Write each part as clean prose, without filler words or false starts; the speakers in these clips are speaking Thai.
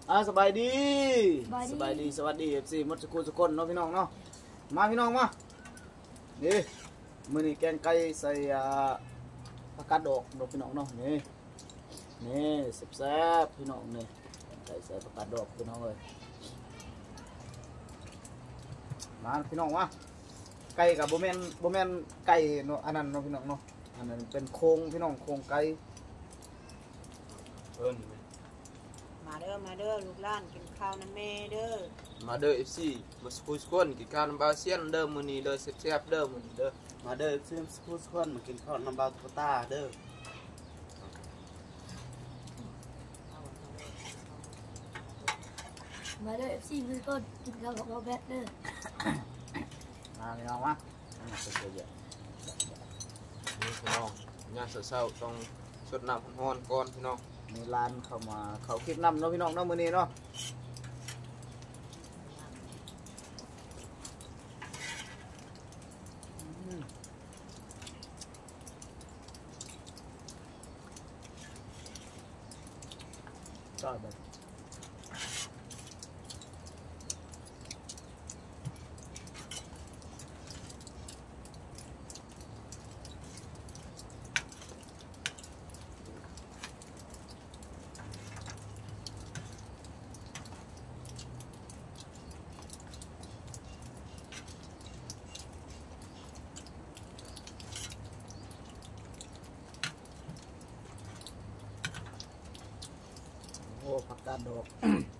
สบายดีสบายดีสวัสดีFCหมดทุกคนเนาะพี่น้องเนาะมาพี่น้องมานี่มื้อนี้แกงไก่ใส่ผักกาดดอกพี่น้องเนาะนี่แซ่บๆพี่น้องนี่ไก่ใส่ผักกาดดอกพี่น้องเลยมาพี่น้องมาไก่กับโบแมนไก่เนาะอันนั้นเนาะพี่น้องเนาะอันนั้นเป็นโครงพี่น้องโครงไก่มาเด้อลูกหลานกินข้าวน้ำแม่เด้อมาเด้อ FC มาสกูสคนกินข้าวน้ำบาเซียนเด้อมื้อนี้เด้อแซ่บๆเด้อมื้อนี้เด้อมาเด้อเพื่อนทุกคนมากินข้าวน้ำบาตุกตาเด้อมาเด้อ FC ทุกคนกินข้าวกับเราแบดเด้อมาพี่น้องมาเยอะนี่พี่น้องย่างเช้าๆต้องสดน้ำร้อนๆก่อนพี่น้องมีร้านเข้ามาเขาคลิปน้ำเนาะพี่น้องเนาะมื้อนี้เนาะก็แบบผักกาดดอก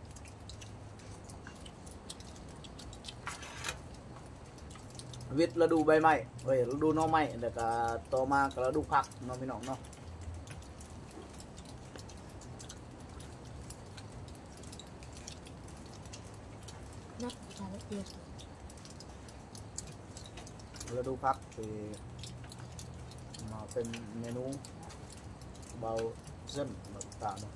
วิทย์ฤดูใบไม้ฤดูหน่อไม้แล้วก็ต่อมาก็ฤดูผักเนาะพี่น้องเนาะนักสารเตียฤดูผักมาเป็นเมนูเบาเส้นต่างๆเนาะ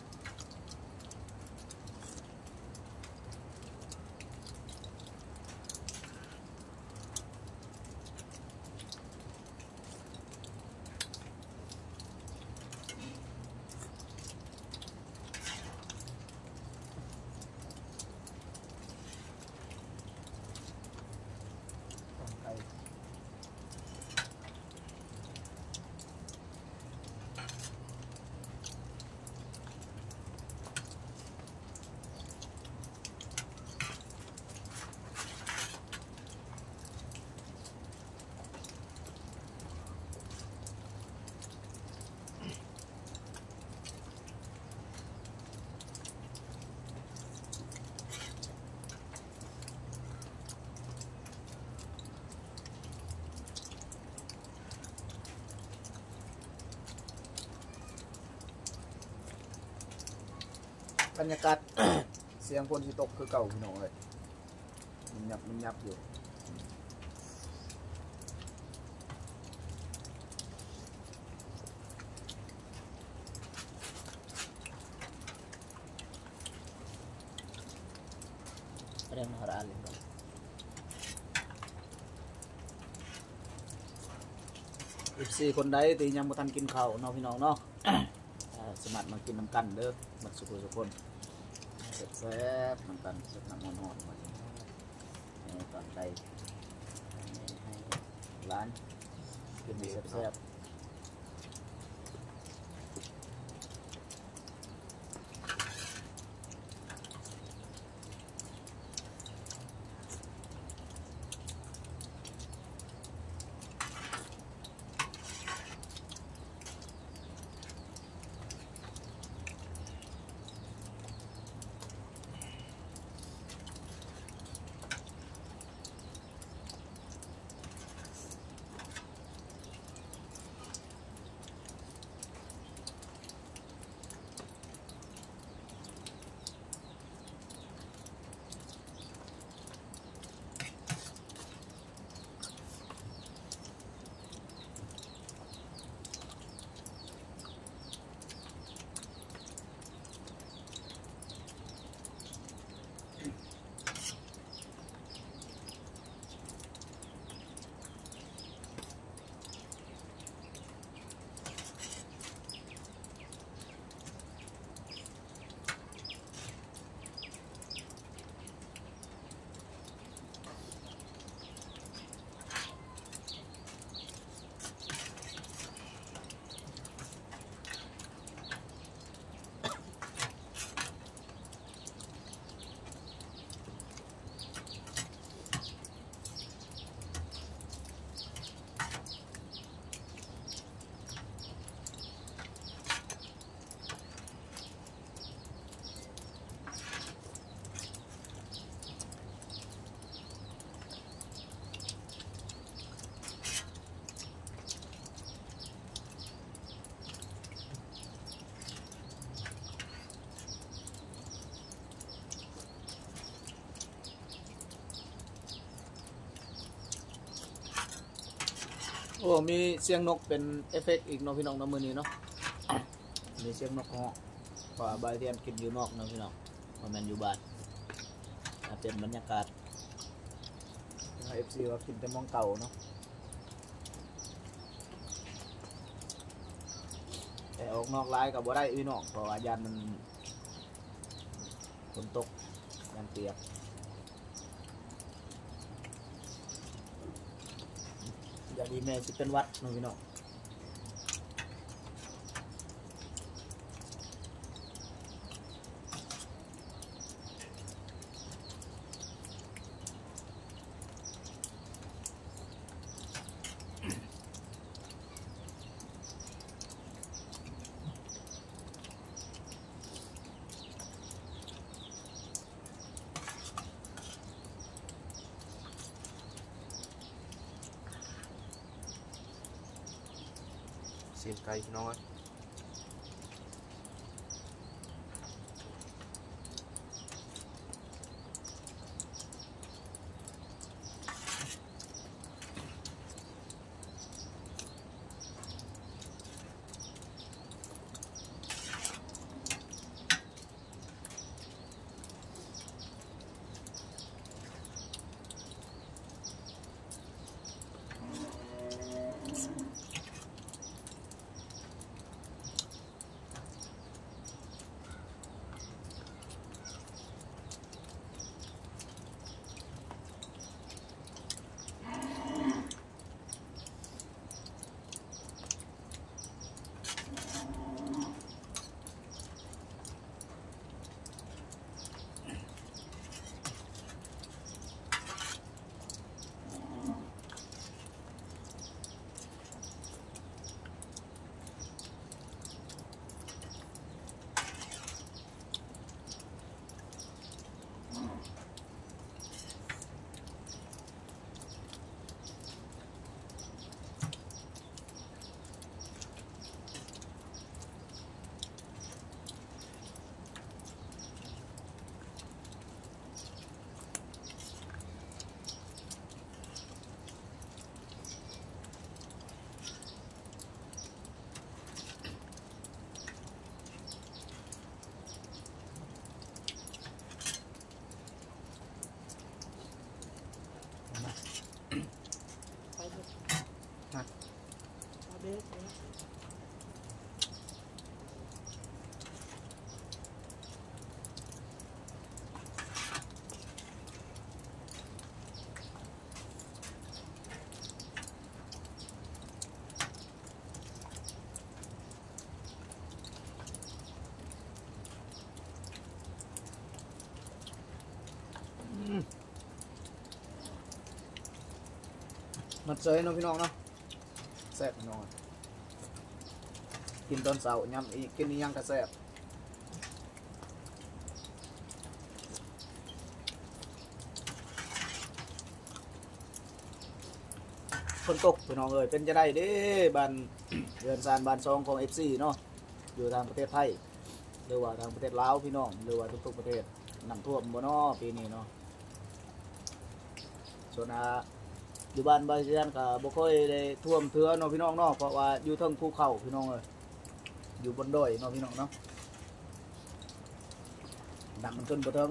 บรรยากาศ เสียงฝนที่ตกคือเก่าพี่น้องเลยมันยับอยู่เรื่องมหาอะไรบ้างอีก4 คนใดตียังบ่ทันกินข้าวเนาะพี่น้องเนาะ สมัครมากินน้ำกันเด้อมาสุคนแซ่บน้ำกันสดน้ำนอนมาตอนใดให้ร้านกินแซ่บโอ้มีเสียงนกเป็นเอฟเฟกต์อีกเนาะพี่น้องเนาะมื้อนี้เนาะ มีเสียงนกฮ้องเพราะว่าใบเทียนกินอยู่นอกเนาะพี่น้องบ่แม่นอยู่บ้านเป็นบรรยากาศเอฟซีว่ากินแต่มองเก่าเนาะแต่ออกนอกร้ายกับบ่ได้พี่น้องเพราะว่ายานมันฝนตกยานเปียกอย่าดีแม่สิเป็นหวัดเนาะพี่น้องเสียงไก่พี่น้องเอ้ยไปเถอะเอาเด้อมันเซยเนาะพี่น้องเนาะแซ่บพี่น้องกินตอนเสาร์ยำอีกกินอีหยังก็แซ่บฝนตกพี่น้องเอ้ยเป็นจะได้เด้บ้าน เรือนซานบ้านซองของ FC เนาะอยู่ทางประเทศไทยหรือว่าทางประเทศลาวพี่น้องหรือว่าทุกๆประเทศน้ำท่วมบ่เนาะปีนี้เนาะส่วนอยู่บ้านใบเซียนก็บ่ค่อยได้ท่วมเทือเนาะพี่น้องเนาะเพราะว่าอยู่เทิงภูเขาพี่น้องเอ้ยอยู่บนดอยเนาะพี่น้องเนาะน้ำมันขึ้นบ่เทิง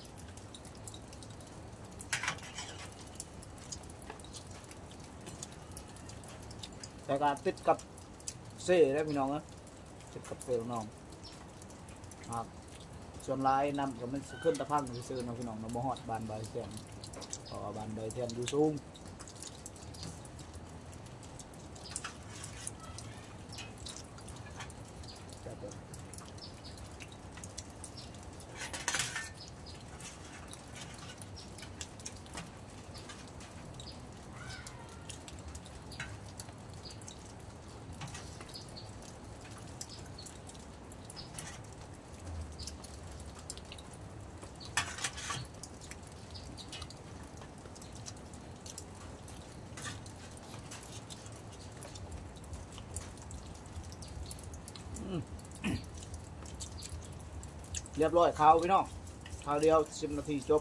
แต่ก็ติดกับเซ่ได้พี่น้องเอ้ยติดกับเซ่น้องครับส่วนหลายน้ำก็มันสิขึ้นตะพังซื่อๆเนาะพี่น้องเนาะบ่ฮอดบ้านใบเซียนเพราะว่าบ้านใบเซียนอยู่สูง เรียบร้อยข้าวพี่น้องข้าวเดียว10 นาทีจบ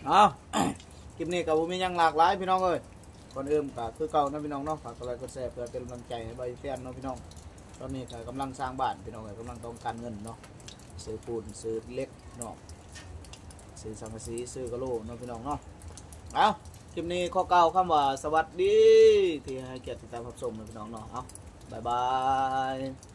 เอา คลิปนี้ก็บ่มีหยังหลากหลายพี่น้องเอ้ยก่อนอื่นก็คือเก่านะพี่น้องเนาะฝากกดไลค์กดแชร์เพื่อเป็นกำลังใจให้บ่าวเตี้ยนเนาะพี่น้องตอนนี้ก็กำลังสร้างบ้านพี่น้องเอ้ยกำลังต้องการเงินเนาะซื้อปูนซื้อเหล็กเนาะซื้อสังกะสีซื้อกระโหลกเนาะพี่น้องเนาะเอาคลิปนี้ข้อเก่าคำว่าสวัสดีที่ให้เกียรติติดตามรับชมนะพี่น้องเนาะเอาบ๊ายบาย